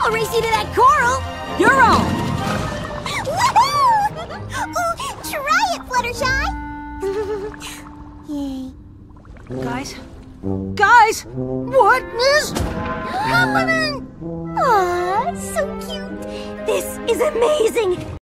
I'll race you to that coral. You're on. Woohoo! Ooh, try it, Fluttershy. Yay. Guys, what is happening? Aw, so cute. This is amazing.